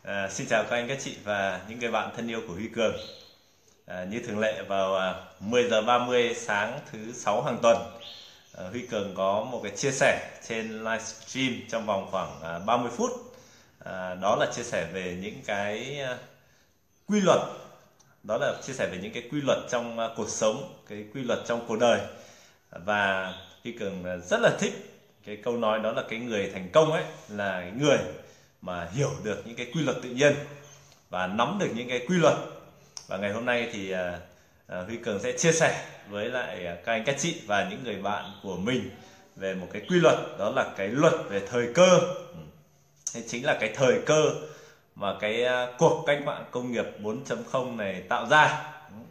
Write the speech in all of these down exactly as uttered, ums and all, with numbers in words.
À, xin chào các anh các chị và những người bạn thân yêu của Huy Cường. À, như thường lệ vào à, mười giờ ba mươi sáng thứ sáu hàng tuần, à, Huy Cường có một cái chia sẻ trên livestream trong vòng khoảng à, ba mươi phút. À, đó là chia sẻ về những cái à, quy luật, đó là chia sẻ về những cái quy luật trong à, cuộc sống, cái quy luật trong cuộc đời. Và Huy Cường rất là thích cái câu nói đó là cái người thành công ấy là cái người mà hiểu được những cái quy luật tự nhiên và nắm được những cái quy luật. Và ngày hôm nay thì uh, uh, Huy Cường sẽ chia sẻ với lại uh, các anh các chị và những người bạn của mình về một cái quy luật, đó là cái luật về thời cơ. Thế chính là cái thời cơ mà cái uh, cuộc cách mạng công nghiệp bốn chấm không này tạo ra.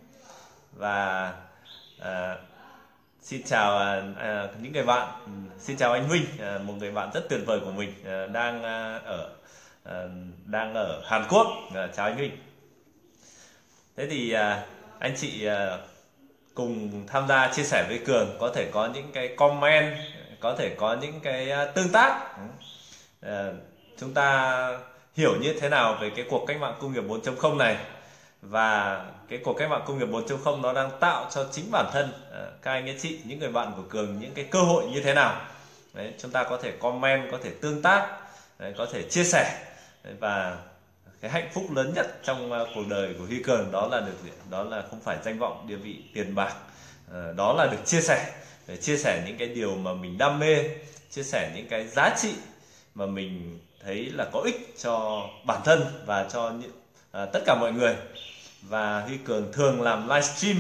Và uh, xin chào à, à, những người bạn, xin chào anh Huynh, à, một người bạn rất tuyệt vời của mình, à, đang à, ở à, đang ở Hàn Quốc. À, chào anh Huynh. Thế thì à, anh chị à, cùng tham gia chia sẻ với Cường, có thể có những cái comment, có thể có những cái à, tương tác. À, chúng ta hiểu như thế nào về cái cuộc cách mạng công nghiệp bốn chấm không này, và cái cuộc cách mạng công nghiệp bốn chấm không nó đang tạo cho chính bản thân uh, các anh ấy chị, những người bạn của Cường, những cái cơ hội như thế nào. Đấy, chúng ta có thể comment, có thể tương tác, đấy, có thể chia sẻ. Đấy, và cái hạnh phúc lớn nhất trong uh, cuộc đời của Huy Cường đó là được đó là không phải danh vọng, địa vị, tiền bạc, uh, đó là được chia sẻ, để chia sẻ những cái điều mà mình đam mê, chia sẻ những cái giá trị mà mình thấy là có ích cho bản thân và cho những, uh, tất cả mọi người. Và Huy Cường thường làm livestream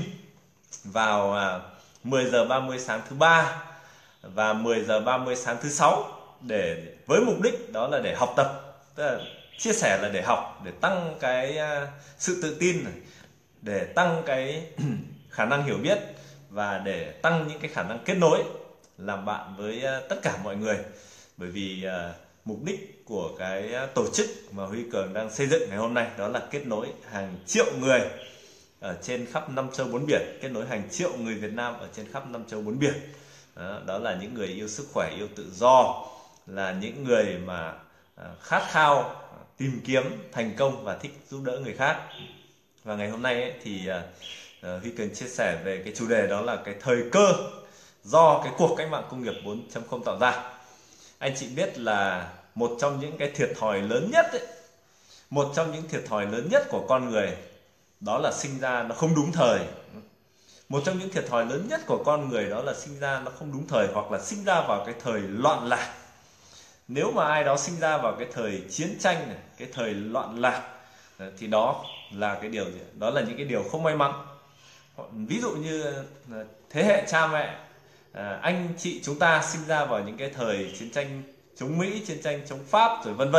vào à, mười giờ ba mươi sáng thứ ba và mười giờ ba mươi sáng thứ sáu, để với mục đích đó là để học tập, tức là chia sẻ là để học, để tăng cái à, sự tự tin này, để tăng cái khả năng hiểu biết và để tăng những cái khả năng kết nối, làm bạn với à, tất cả mọi người. Bởi vì à, mục đích của cái tổ chức mà Huy Cường đang xây dựng ngày hôm nay đó là kết nối hàng triệu người ở trên khắp năm châu bốn biển, kết nối hàng triệu người Việt Nam ở trên khắp năm châu bốn biển. Đó, đó là những người yêu sức khỏe, yêu tự do, là những người mà khát khao tìm kiếm thành công và thích giúp đỡ người khác. Và ngày hôm nay ấy, thì Huy Cường chia sẻ về cái chủ đề đó là cái thời cơ do cái cuộc cách mạng công nghiệp bốn chấm không tạo ra. Anh chị biết là một trong những cái thiệt thòi lớn nhất ấy, một trong những thiệt thòi lớn nhất của con người đó là sinh ra nó không đúng thời. Một trong những thiệt thòi lớn nhất của con người đó là sinh ra nó không đúng thời, hoặc là sinh ra vào cái thời loạn lạc. Nếu mà ai đó sinh ra vào cái thời chiến tranh này, cái thời loạn lạc, thì đó là cái điều gì? Đó là những cái điều không may mắn. Ví dụ như thế hệ cha mẹ, À, anh chị chúng ta sinh ra vào những cái thời chiến tranh chống Mỹ, chiến tranh chống Pháp rồi vân vân,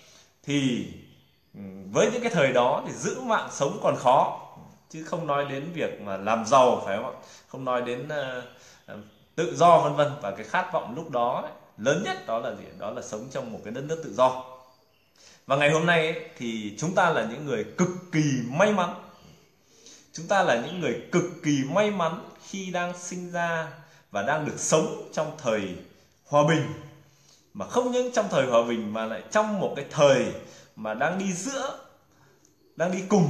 thì với những cái thời đó thì giữ mạng sống còn khó, chứ không nói đến việc mà làm giàu, phải không ạ? Không nói đến uh, tự do vân vân. Và cái khát vọng lúc đó ấy, lớn nhất đó là gì? Đó là sống trong một cái đất nước tự do. Và ngày hôm nay ấy, thì chúng ta là những người cực kỳ may mắn. Chúng ta là những người cực kỳ may mắn khi đang sinh ra và đang được sống trong thời hòa bình. Mà không những trong thời hòa bình mà lại trong một cái thời mà đang đi giữa, đang đi cùng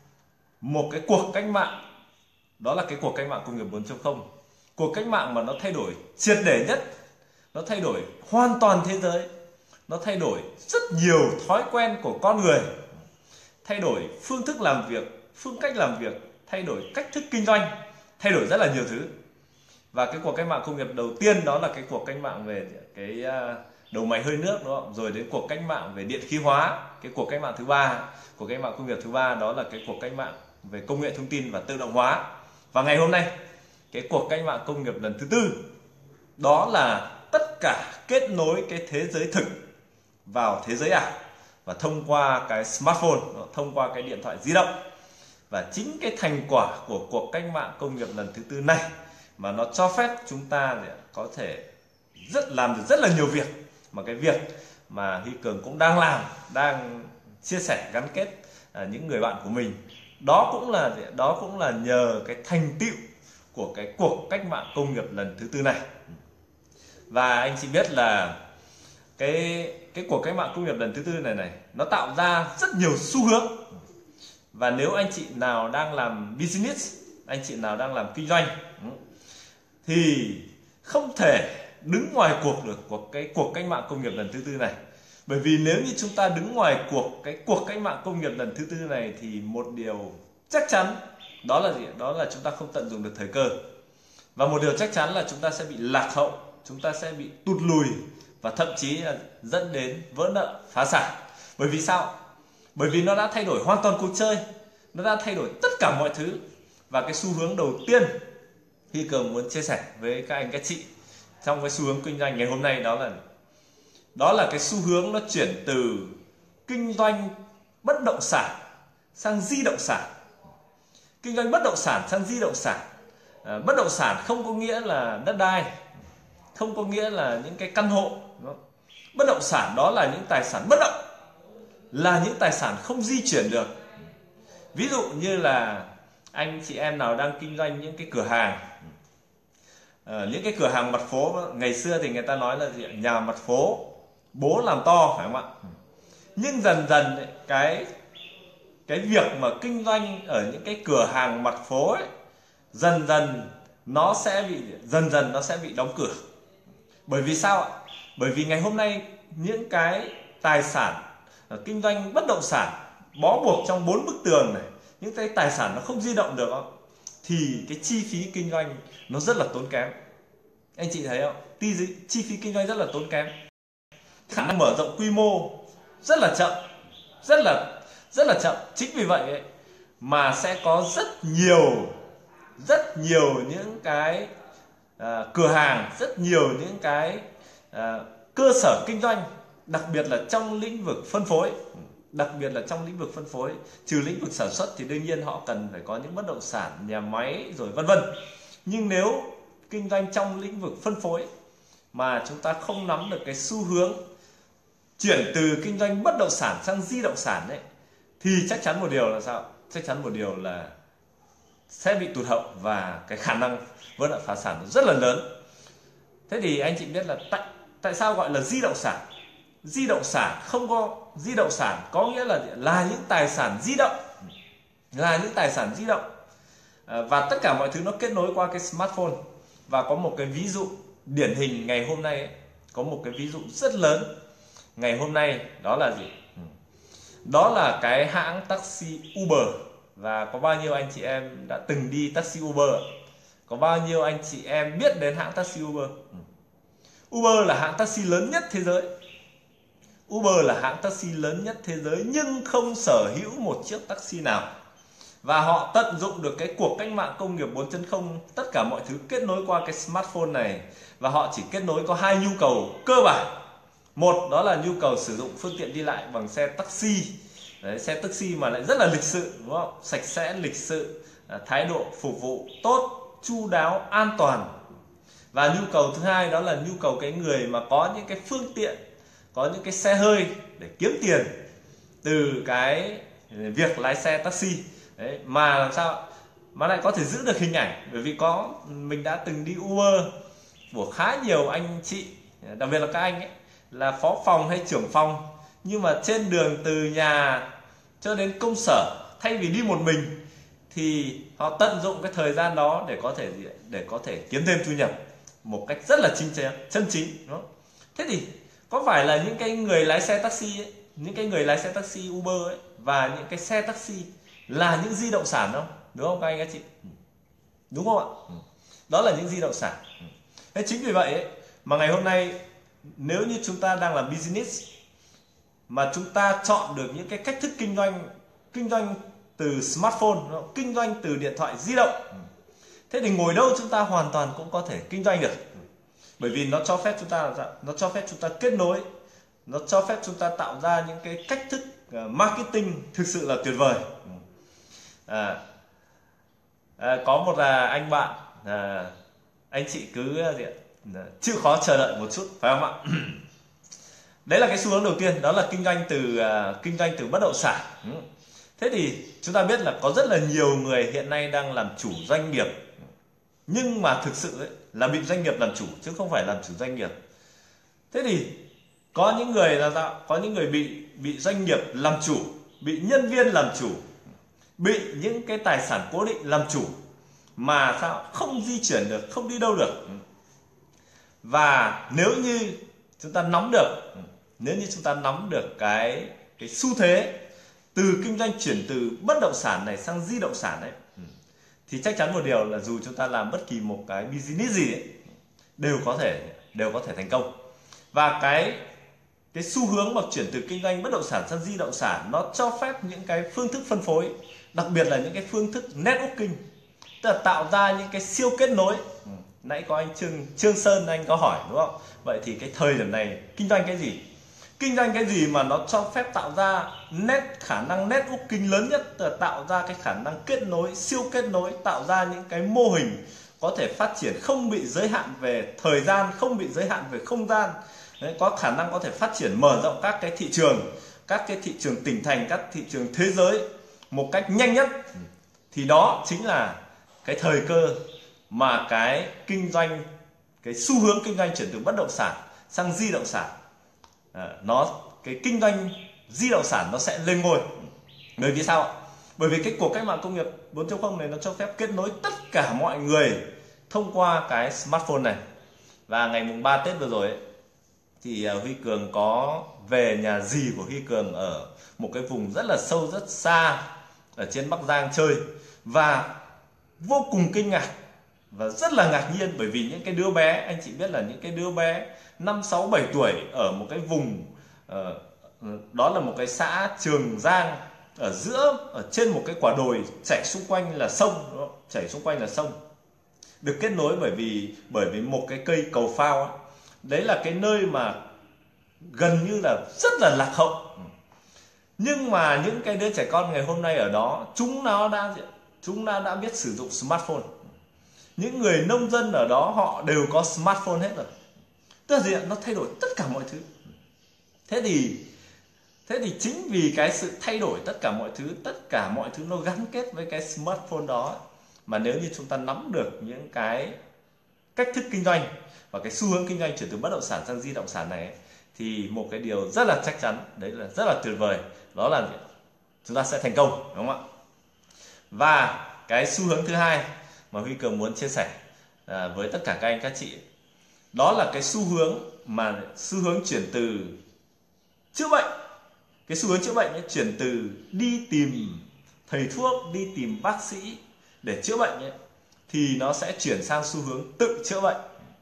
một cái cuộc cách mạng, đó là cái cuộc cách mạng công nghiệp bốn chấm không. Cuộc cách mạng mà nó thay đổi triệt để nhất, nó thay đổi hoàn toàn thế giới, nó thay đổi rất nhiều thói quen của con người, thay đổi phương thức làm việc, phương cách làm việc, thay đổi cách thức kinh doanh, thay đổi rất là nhiều thứ. Và cái cuộc cách mạng công nghiệp đầu tiên đó là cái cuộc cách mạng về cái đầu máy hơi nước, đúng không? Rồi đến cuộc cách mạng về điện khí hóa. Cái cuộc cách mạng thứ ba, cuộc cách mạng công nghiệp thứ ba đó là cái cuộc cách mạng về công nghệ thông tin và tự động hóa. Và ngày hôm nay cái cuộc cách mạng công nghiệp lần thứ tư đó là tất cả kết nối cái thế giới thực vào thế giới ảo, và thông qua cái smartphone, thông qua cái điện thoại di động. Và chính cái thành quả của cuộc cách mạng công nghiệp lần thứ tư này mà nó cho phép chúng ta để có thể rất làm được rất là nhiều việc, mà cái việc mà Huy Cường cũng đang làm, đang chia sẻ gắn kết à, những người bạn của mình, đó cũng là đó cũng là nhờ cái thành tựu của cái cuộc cách mạng công nghiệp lần thứ tư này. Và anh chị biết là cái cái cuộc cách mạng công nghiệp lần thứ tư này này nó tạo ra rất nhiều xu hướng. Và nếu anh chị nào đang làm business, anh chị nào đang làm kinh doanh thì không thể đứng ngoài cuộc được của cái cuộc cách mạng công nghiệp lần thứ tư này. Bởi vì nếu như chúng ta đứng ngoài cuộc cái cuộc cách mạng công nghiệp lần thứ tư này thì một điều chắc chắn đó là gì? Đó là chúng ta không tận dụng được thời cơ. Và một điều chắc chắn là chúng ta sẽ bị lạc hậu, chúng ta sẽ bị tụt lùi và thậm chí là dẫn đến vỡ nợ, phá sản. Bởi vì sao? Bởi vì nó đã thay đổi hoàn toàn cuộc chơi, nó đã thay đổi tất cả mọi thứ. Và cái xu hướng đầu tiên Huy Cường muốn chia sẻ với các anh các chị trong cái xu hướng kinh doanh ngày hôm nay đó là đó là cái xu hướng nó chuyển từ kinh doanh bất động sản sang di động sản. Kinh doanh bất động sản sang di động sản. À, bất động sản không có nghĩa là đất đai, không có nghĩa là những cái căn hộ. Bất động sản đó là những tài sản bất động, là những tài sản không di chuyển được. Ví dụ như là anh chị em nào đang kinh doanh những cái cửa hàng, à, những cái cửa hàng mặt phố. Ngày xưa thì người ta nói là gì? Nhà mặt phố bố làm to, phải không ạ? Nhưng dần dần ấy, cái cái việc mà kinh doanh ở những cái cửa hàng mặt phố ấy, dần dần nó sẽ bị dần dần nó sẽ bị đóng cửa. Bởi vì sao ạ? Bởi vì ngày hôm nay những cái tài sản kinh doanh bất động sản bó buộc trong bốn bức tường này, những cái tài sản nó không di động được không? Thì cái chi phí kinh doanh nó rất là tốn kém. Anh chị thấy không? Chi phí kinh doanh rất là tốn kém. Khả năng mở rộng quy mô rất là chậm, rất là rất là chậm. Chính vì vậy ấy, mà sẽ có rất nhiều rất nhiều những cái à, cửa hàng, rất nhiều những cái à, cơ sở kinh doanh, đặc biệt là trong lĩnh vực phân phối, đặc biệt là trong lĩnh vực phân phối. Trừ lĩnh vực sản xuất thì đương nhiên họ cần phải có những bất động sản, nhà máy rồi vân vân. Nhưng nếu kinh doanh trong lĩnh vực phân phối mà chúng ta không nắm được cái xu hướng chuyển từ kinh doanh bất động sản sang di động sản ấy, thì chắc chắn một điều là sao? Chắc chắn một điều là sẽ bị tụt hậu và cái khả năng vỡ nợ phá sản rất là lớn. Thế thì anh chị biết là tại tại sao gọi là di động sản? Di động sản không có di động sản có nghĩa là là những tài sản di động, là những tài sản di động à, và tất cả mọi thứ nó kết nối qua cái smartphone. Và có một cái ví dụ điển hình ngày hôm nay ấy, có một cái ví dụ rất lớn ngày hôm nay đó là gì? Đó là cái hãng taxi Uber. Và có bao nhiêu anh chị em đã từng đi taxi Uber? Có bao nhiêu anh chị em biết đến hãng taxi Uber? Uber là hãng taxi lớn nhất thế giới. Uber là hãng taxi lớn nhất thế giới nhưng không sở hữu một chiếc taxi nào. Và họ tận dụng được cái cuộc cách mạng công nghiệp bốn chấm không, tất cả mọi thứ kết nối qua cái smartphone này. Và họ chỉ kết nối có hai nhu cầu cơ bản. Một đó là nhu cầu sử dụng phương tiện đi lại bằng xe taxi. Đấy, xe taxi mà lại rất là lịch sự, đúng không? Sạch sẽ, lịch sự, thái độ phục vụ tốt, chu đáo, an toàn. Và nhu cầu thứ hai đó là nhu cầu cái người mà có những cái phương tiện, có những cái xe hơi để kiếm tiền từ cái việc lái xe taxi. Đấy, mà làm sao mà lại có thể giữ được hình ảnh. Bởi vì có mình đã từng đi Uber của khá nhiều anh chị, đặc biệt là các anh ấy, là phó phòng hay trưởng phòng, nhưng mà trên đường từ nhà cho đến công sở, thay vì đi một mình thì họ tận dụng cái thời gian đó để có thể để có thể kiếm thêm thu nhập một cách rất là chính chắn, chân chính, đúng không? Thế thì có phải là những cái người lái xe taxi ấy, những cái người lái xe taxi Uber ấy và những cái xe taxi là những di động sản không? Đúng không các anh các chị? Đúng không ạ? Đó là những di động sản. Thế chính vì vậy ấy, mà ngày hôm nay nếu như chúng ta đang làm business mà chúng ta chọn được những cái cách thức kinh doanh kinh doanh từ smartphone, kinh doanh từ điện thoại di động, thế thì ngồi đâu chúng ta hoàn toàn cũng có thể kinh doanh được. Bởi vì nó cho phép chúng ta nó cho phép chúng ta kết nối, nó cho phép chúng ta tạo ra những cái cách thức marketing thực sự là tuyệt vời. À, à, có một là anh bạn à, anh chị cứ gì ạ? Chịu khó chờ đợi một chút, phải không ạ? Đấy là cái xu hướng đầu tiên, đó là kinh doanh từ uh, kinh doanh từ bất động sản. Thế thì chúng ta biết là có rất là nhiều người hiện nay đang làm chủ doanh nghiệp, nhưng mà thực sự ấy, là bị doanh nghiệp làm chủ chứ không phải làm chủ doanh nghiệp. Thế thì Có những người là sao? Có những người bị bị doanh nghiệp làm chủ, bị nhân viên làm chủ, bị những cái tài sản cố định làm chủ mà sao không di chuyển được, không đi đâu được. Và nếu như chúng ta nắm được, nếu như chúng ta nắm được cái cái xu thế từ kinh doanh chuyển từ bất động sản này sang di động sản đấy, thì chắc chắn một điều là dù chúng ta làm bất kỳ một cái business gì ấy, đều có thể đều có thể thành công. Và cái cái xu hướng mà chuyển từ kinh doanh bất động sản sang di động sản nó cho phép những cái phương thức phân phối, đặc biệt là những cái phương thức networking, tức là tạo ra những cái siêu kết nối. Ừ. Nãy có anh Trương Trương Sơn anh có hỏi đúng không? Vậy thì cái thời điểm này kinh doanh cái gì? Kinh doanh cái gì mà nó cho phép tạo ra net khả năng networking lớn nhất, tức là tạo ra cái khả năng kết nối, siêu kết nối, tạo ra những cái mô hình có thể phát triển không bị giới hạn về thời gian, không bị giới hạn về không gian. Đấy, có khả năng có thể phát triển mở rộng các cái thị trường, các cái thị trường tỉnh thành, các thị trường thế giới một cách nhanh nhất. Thì đó chính là cái thời cơ mà cái kinh doanh, cái xu hướng kinh doanh chuyển từ bất động sản sang di động sản, à, nó cái kinh doanh di động sản nó sẽ lên ngôi. Bởi vì sao ạ? Bởi vì cái cuộc cách mạng công nghiệp bốn chấm không này nó cho phép kết nối tất cả mọi người thông qua cái smartphone này. Và ngày mùng ba Tết vừa rồi ấy, thì Huy Cường có về nhà dì của Huy Cường ở một cái vùng rất là sâu rất xa ở trên Bắc Giang chơi, và vô cùng kinh ngạc và rất là ngạc nhiên, bởi vì những cái đứa bé, anh chị biết là những cái đứa bé năm sáu bảy tuổi ở một cái vùng uh, đó là một cái xã Trường Giang ở giữa, ở trên một cái quả đồi chảy xung quanh là sông, đúng không? Chảy xung quanh là sông, được kết nối bởi vì bởi vì một cái cây cầu phao ấy. Đấy là cái nơi mà gần như là rất là lạc hậu, nhưng mà những cái đứa trẻ con ngày hôm nay ở đó, chúng nó đã chúng nó đã biết sử dụng smartphone. Những người nông dân ở đó họ đều có smartphone hết rồi. Tức là gì ạ? Nó thay đổi tất cả mọi thứ. Thế thì thế thì chính vì cái sự thay đổi tất cả mọi thứ, tất cả mọi thứ nó gắn kết với cái smartphone đó, mà nếu như chúng ta nắm được những cái cách thức kinh doanh và cái xu hướng kinh doanh chuyển từ bất động sản sang di động sản này, thì một cái điều rất là chắc chắn, đấy là rất là tuyệt vời, đó là chúng ta sẽ thành công, đúng không ạ? Và cái xu hướng thứ hai mà Huy Cường muốn chia sẻ à, với tất cả các anh các chị, đó là cái xu hướng mà xu hướng chuyển từ chữa bệnh, cái xu hướng chữa bệnh ấy, chuyển từ đi tìm thầy thuốc, đi tìm bác sĩ để chữa bệnh ấy, thì nó sẽ chuyển sang xu hướng tự chữa bệnh.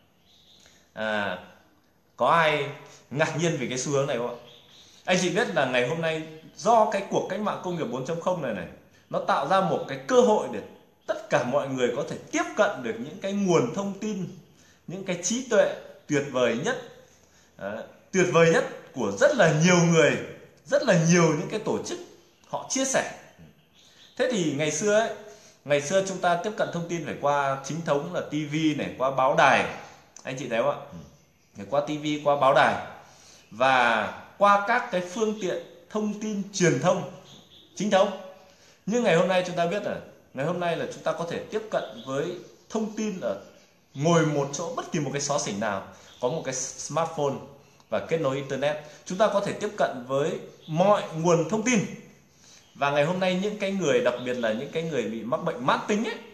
À, có ai ngạc nhiên về cái xu hướng này không ạ? Anh chị biết là ngày hôm nay do cái cuộc cách mạng công nghiệp bốn chấm không này này, nó tạo ra một cái cơ hội để tất cả mọi người có thể tiếp cận được những cái nguồn thông tin, những cái trí tuệ tuyệt vời nhất, à, tuyệt vời nhất của rất là nhiều người, rất là nhiều những cái tổ chức họ chia sẻ. Thế thì ngày xưa ấy, ngày xưa chúng ta tiếp cận thông tin phải qua chính thống là tivi này, qua báo đài, anh chị thấy không ạ? Phải qua tivi, qua báo đài và qua các cái phương tiện thông tin truyền thông chính thống. Nhưng ngày hôm nay chúng ta biết là ngày hôm nay là chúng ta có thể tiếp cận với thông tin ở ngồi một chỗ, bất kỳ một cái xó xỉnh nào có một cái smartphone và kết nối internet, chúng ta có thể tiếp cận với mọi nguồn thông tin. Và ngày hôm nay những cái người, đặc biệt là những cái người bị mắc bệnh mãn tính ấy,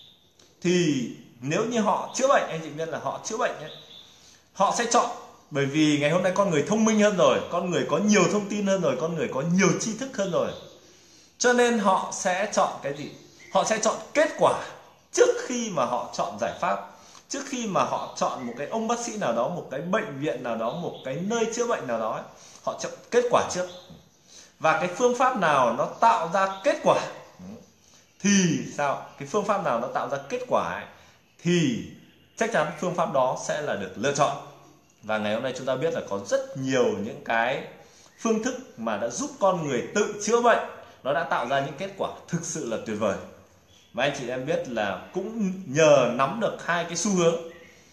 thì nếu như họ chữa bệnh, anh chị biết là họ chữa bệnh ấy, họ sẽ chọn, bởi vì ngày hôm nay con người thông minh hơn rồi, con người có nhiều thông tin hơn rồi, con người có nhiều tri thức hơn rồi, cho nên họ sẽ chọn cái gì? Họ sẽ chọn kết quả trước khi mà họ chọn giải pháp, trước khi mà họ chọn một cái ông bác sĩ nào đó, một cái bệnh viện nào đó, một cái nơi chữa bệnh nào đó ấy, họ chọn kết quả trước. Và cái phương pháp nào nó tạo ra kết quả thì sao? Cái phương pháp nào nó tạo ra kết quả ấy, thì chắc chắn phương pháp đó sẽ là được lựa chọn. Và ngày hôm nay chúng ta biết là có rất nhiều những cái phương thức mà đã giúp con người tự chữa bệnh, nó đã tạo ra những kết quả thực sự là tuyệt vời. Và anh chị em biết là cũng nhờ nắm được hai cái xu hướng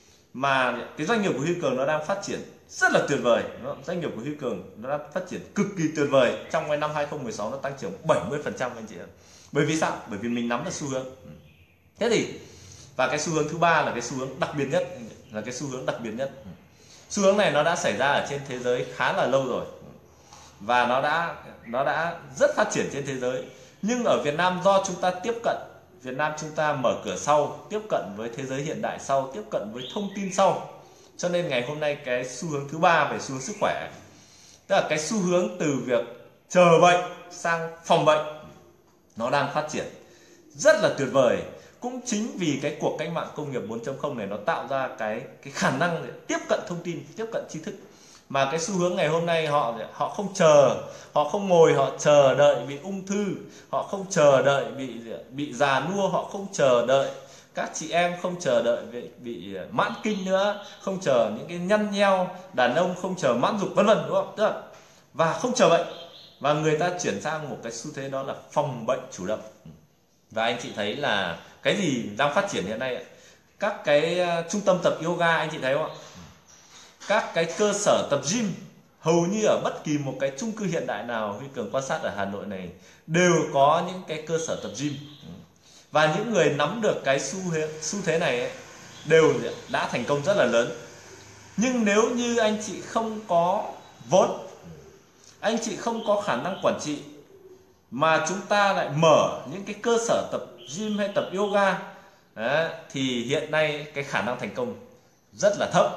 mà cái doanh nghiệp của Huy Cường nó đang phát triển rất là tuyệt vời. Doanh nghiệp của Huy Cường nó đang phát triển cực kỳ tuyệt vời. Trong cái năm hai không một sáu nó tăng trưởng bảy mươi phần trăm anh chị em. Bởi vì sao? Bởi vì mình nắm được xu hướng. Thế thì và cái xu hướng thứ ba là cái xu hướng đặc biệt nhất, là cái xu hướng đặc biệt nhất. Xu hướng này nó đã xảy ra ở trên thế giới khá là lâu rồi và nó đã nó đã rất phát triển trên thế giới. Nhưng ở Việt Nam do chúng ta tiếp cận, Việt Nam chúng ta mở cửa sau, tiếp cận với thế giới hiện đại sau, tiếp cận với thông tin sau, cho nên ngày hôm nay cái xu hướng thứ ba về xu hướng sức khỏe, tức là cái xu hướng từ việc chờ bệnh sang phòng bệnh, nó đang phát triển rất là tuyệt vời. Cũng chính vì cái cuộc cách mạng công nghiệp bốn chấm không này nó tạo ra cái cái khả năng để tiếp cận thông tin, tiếp cận tri thức, mà cái xu hướng ngày hôm nay họ họ không chờ, họ không ngồi họ chờ đợi bị ung thư, họ không chờ đợi bị bị già nua, họ không chờ đợi, các chị em không chờ đợi bị, bị mãn kinh nữa, không chờ những cái nhăn nheo, đàn ông không chờ mãn dục vân vân, đúng không? Tức là, và không chờ bệnh, và người ta chuyển sang một cái xu thế đó là phòng bệnh chủ động. Và anh chị thấy là cái gì đang phát triển hiện nay ạ? Các cái uh, trung tâm tập yoga, anh chị thấy không ạ? Các cái cơ sở tập gym, hầu như ở bất kỳ một cái chung cư hiện đại nào Huy Cường quan sát ở Hà Nội này đều có những cái cơ sở tập gym. Và những người nắm được cái xu thế, xu thế này ấy, đều đã thành công rất là lớn. Nhưng nếu như anh chị không có vốn, anh chị không có khả năng quản trị, mà chúng ta lại mở những cái cơ sở tập gym hay tập yoga đấy, thì hiện nay cái khả năng thành công rất là thấp.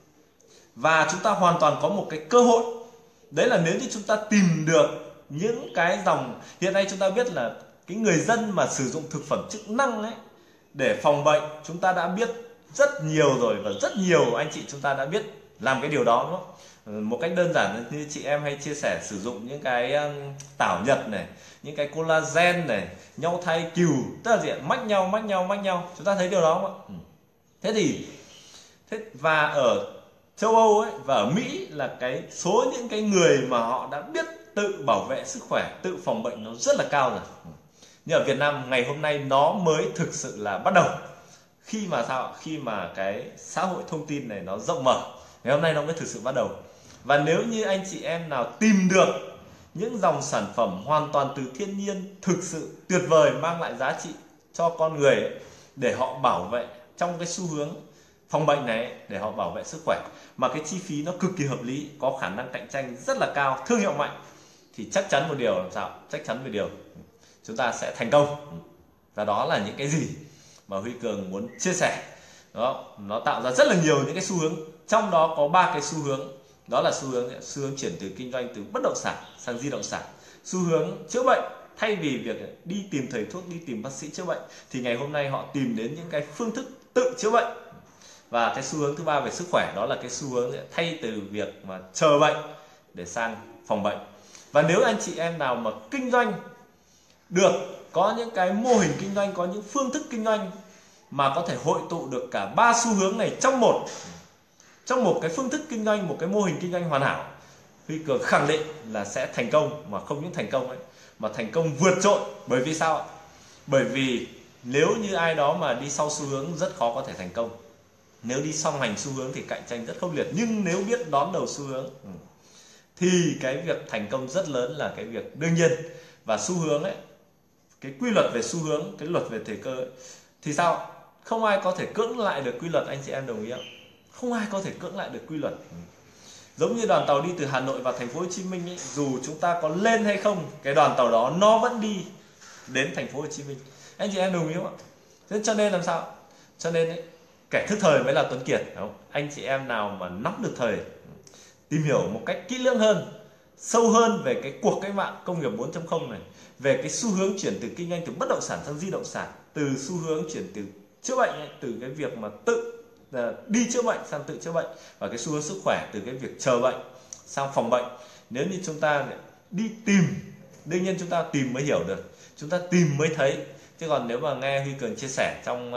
Và chúng ta hoàn toàn có một cái cơ hội, đấy là nếu như chúng ta tìm được những cái dòng, hiện nay chúng ta biết là cái người dân mà sử dụng thực phẩm chức năng ấy để phòng bệnh, chúng ta đã biết rất nhiều rồi, và rất nhiều anh chị chúng ta đã biết làm cái điều đó, đúng không? Một cách đơn giản như chị em hay chia sẻ sử dụng những cái tảo nhật này, những cái collagen này, nhau thai cừu, tức là gì ạ? Mách nhau, mách nhau, mách nhau, chúng ta thấy điều đó không ạ? Thế thì thế và ở châu Âu ấy và ở Mỹ là cái số những cái người mà họ đã biết tự bảo vệ sức khỏe, tự phòng bệnh nó rất là cao rồi. Nhưng ở Việt Nam ngày hôm nay nó mới thực sự là bắt đầu. Khi mà sao? Khi mà cái xã hội thông tin này nó rộng mở, ngày hôm nay nó mới thực sự bắt đầu. Và nếu như anh chị em nào tìm được những dòng sản phẩm hoàn toàn từ thiên nhiên, thực sự tuyệt vời, mang lại giá trị cho con người ấy, để họ bảo vệ trong cái xu hướng phòng bệnh này ấy, để họ bảo vệ sức khỏe, mà cái chi phí nó cực kỳ hợp lý, có khả năng cạnh tranh rất là cao, thương hiệu mạnh, thì chắc chắn một điều làm sao? Chắc chắn một điều chúng ta sẽ thành công. Và đó là những cái gì mà Huy Cường muốn chia sẻ. Đó, nó tạo ra rất là nhiều những cái xu hướng, trong đó có ba cái xu hướng. Đó là xu hướng xu hướng chuyển từ kinh doanh từ bất động sản sang di động sản, xu hướng chữa bệnh, thay vì việc đi tìm thầy thuốc, đi tìm bác sĩ chữa bệnh, thì ngày hôm nay họ tìm đến những cái phương thức tự chữa bệnh. Và cái xu hướng thứ ba về sức khỏe, đó là cái xu hướng thay từ việc mà chờ bệnh để sang phòng bệnh. Và nếu anh chị em nào mà kinh doanh được, có những cái mô hình kinh doanh, có những phương thức kinh doanh mà có thể hội tụ được cả ba xu hướng này trong một trong một cái phương thức kinh doanh, một cái mô hình kinh doanh hoàn hảo, Huy Cường khẳng định là sẽ thành công, mà không những thành công ấy, mà thành công vượt trội. Bởi vì sao? Bởi vì nếu như ai đó mà đi sau xu hướng rất khó có thể thành công. Nếu đi song hành xu hướng thì cạnh tranh rất khốc liệt, nhưng nếu biết đón đầu xu hướng thì cái việc thành công rất lớn là cái việc đương nhiên. Và xu hướng ấy, cái quy luật về xu hướng, cái luật về thời cơ ấy, thì sao? Không ai có thể cưỡng lại được quy luật, anh chị em đồng ý không? Không ai có thể cưỡng lại được quy luật. Giống như đoàn tàu đi từ Hà Nội vào thành phố Hồ Chí Minh ấy, dù chúng ta có lên hay không, cái đoàn tàu đó nó vẫn đi đến thành phố Hồ Chí Minh. Anh chị em đồng ý không ạ? Thế cho nên làm sao? Cho nên ấy, kẻ thức thời mới là tuấn kiệt, đúng không? Anh chị em nào mà nắm được thời, tìm hiểu một cách kỹ lưỡng hơn, sâu hơn về cái cuộc cách mạng công nghiệp bốn chấm không này, về cái xu hướng chuyển từ kinh doanh từ bất động sản sang di động sản, từ xu hướng chuyển từ chữa bệnh ấy, từ cái việc mà tự đi chữa bệnh sang tự chữa bệnh, và cái xu hướng sức khỏe từ cái việc chờ bệnh sang phòng bệnh. Nếu như chúng ta đi tìm, đương nhiên chúng ta tìm mới hiểu được, chúng ta tìm mới thấy. Chứ còn nếu mà nghe Huy Cường chia sẻ trong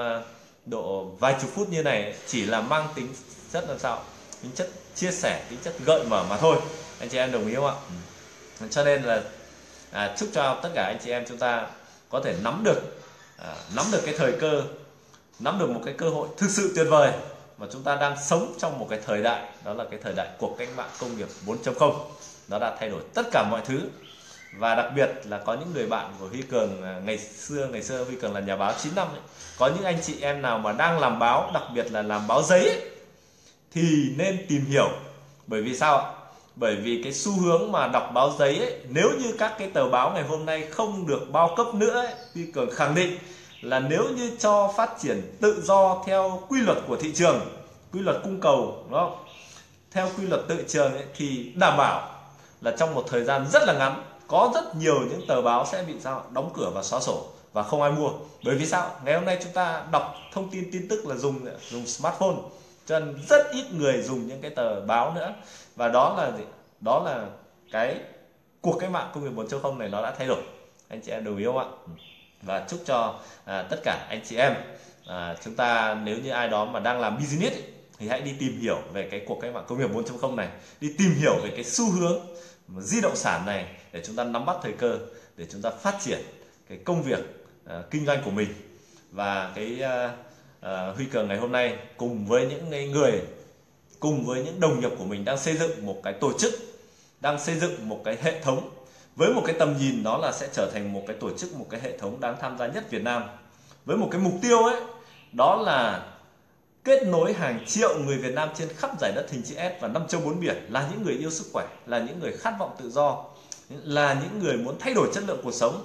độ vài chục phút như này, chỉ là mang tính rất là sao, tính chất chia sẻ, tính chất gợi mở mà thôi. Anh chị em đồng ý không ạ? Ừ. Cho nên là à, chúc cho tất cả anh chị em chúng ta có thể nắm được à, nắm được cái thời cơ, nắm được một cái cơ hội thực sự tuyệt vời mà chúng ta đang sống trong một cái thời đại, đó là cái thời đại cuộc cách mạng công nghiệp bốn chấm không. Nó đã thay đổi tất cả mọi thứ. Và đặc biệt là có những người bạn của Huy Cường ngày xưa ngày xưa Huy Cường là nhà báo chín năm ấy, có những anh chị em nào mà đang làm báo, đặc biệt là làm báo giấy ấy, thì nên tìm hiểu. Bởi vì sao ạ? Bởi vì cái xu hướng mà đọc báo giấy ấy, nếu như các cái tờ báo ngày hôm nay không được bao cấp nữa ấy, Huy Cường khẳng định là nếu như cho phát triển tự do theo quy luật của thị trường, quy luật cung cầu, đúng không? Theo quy luật tự trường ấy, thì đảm bảo là trong một thời gian rất là ngắn có rất nhiều những tờ báo sẽ bị sao đóng cửa và xóa sổ và không ai mua. Bởi vì sao? Ngày hôm nay chúng ta đọc thông tin tin tức là dùng dùng smartphone, cho nên rất ít người dùng những cái tờ báo nữa. Và đó là gì? Đó là cái cuộc cách mạng công nghiệp bốn chấm không này nó đã thay đổi. Anh chị em đồng ý không ạ? Và chúc cho à, tất cả anh chị em à, chúng ta, nếu như ai đó mà đang làm business ấy, thì hãy đi tìm hiểu về cái cuộc cách mạng công nghiệp bốn chấm không này, đi tìm hiểu về cái xu hướng di động sản này để chúng ta nắm bắt thời cơ, để chúng ta phát triển cái công việc uh, kinh doanh của mình. Và cái uh, uh, Huy Cường ngày hôm nay cùng với những người, cùng với những đồng nghiệp của mình đang xây dựng một cái tổ chức, đang xây dựng một cái hệ thống với một cái tầm nhìn đó là sẽ trở thành một cái tổ chức, một cái hệ thống đáng tham gia nhất Việt Nam, với một cái mục tiêu ấy, đó là kết nối hàng triệu người Việt Nam trên khắp giải đất hình chữ S và năm châu bốn biển, là những người yêu sức khỏe, là những người khát vọng tự do, là những người muốn thay đổi chất lượng cuộc sống,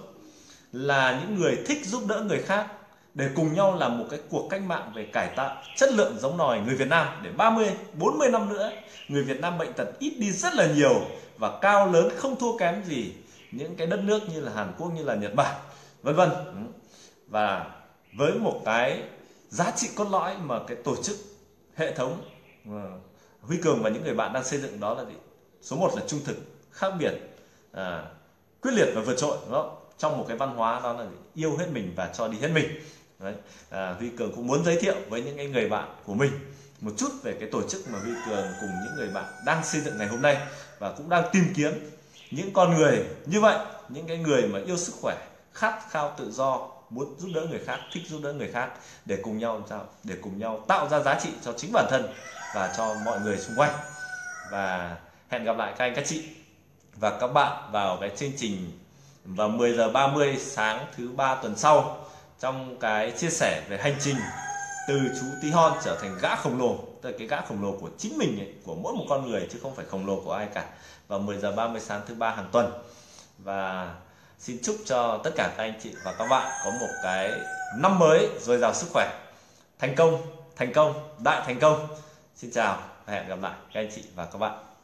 là những người thích giúp đỡ người khác, để cùng nhau làm một cái cuộc cách mạng về cải tạo chất lượng giống nòi người Việt Nam, để ba mươi, bốn mươi năm nữa người Việt Nam bệnh tật ít đi rất là nhiều và cao lớn không thua kém gì những cái đất nước như là Hàn Quốc, như là Nhật Bản, vân vân. Và với một cái giá trị cốt lõi mà cái tổ chức hệ thống uh, Huy Cường và những người bạn đang xây dựng, đó là gì? Số một là trung thực, khác biệt, à, quyết liệt và vượt trội, đúng không? Trong một cái văn hóa đó là gì? Yêu hết mình và cho đi hết mình. Đấy. À, Huy Cường cũng muốn giới thiệu với những cái người bạn của mình một chút về cái tổ chức mà Huy Cường cùng những người bạn đang xây dựng ngày hôm nay, và cũng đang tìm kiếm những con người như vậy, những cái người mà yêu sức khỏe, khát khao tự do, muốn giúp đỡ người khác, thích giúp đỡ người khác, để cùng nhau sao? Để cùng nhau tạo ra giá trị cho chính bản thân và cho mọi người xung quanh. Và hẹn gặp lại các anh các chị và các bạn vào cái chương trình vào mười giờ ba mươi sáng thứ ba tuần sau, trong cái chia sẻ về hành trình từ chú tí hon trở thành gã khổng lồ, tức là cái gã khổng lồ của chính mình ấy, của mỗi một con người, chứ không phải khổng lồ của ai cả, vào mười giờ ba mươi sáng thứ ba hàng tuần. Và xin chúc cho tất cả các anh chị và các bạn có một cái năm mới dồi dào sức khỏe, thành công, thành công, đại thành công. Xin chào và hẹn gặp lại các anh chị và các bạn.